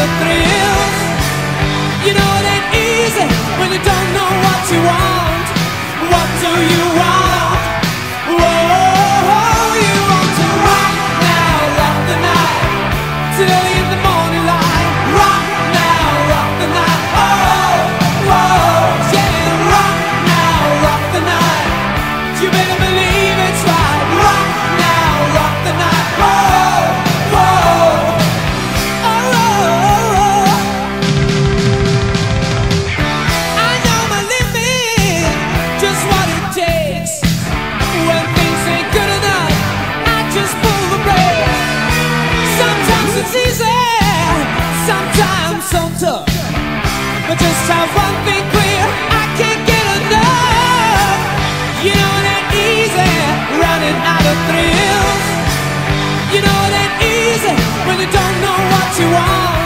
of thrills. You know it ain't easy when you don't know what you want. What do you want? Whoa, you want to rock now, rock the night till in the morning light. Rock now, rock the night. Oh, whoa, yeah, rock now, rock the night. You better believe it's right. Rock now, rock the night. Oh, whoa, oh, oh. I know my limit, just what it takes. When things ain't good enough, I just pull the brake. Sometimes it's easy, sometimes so tough. But just have one thing clear, I can't get enough. You know it ain't easy, running out of thrills. You know it ain't easy when you don't know what you want.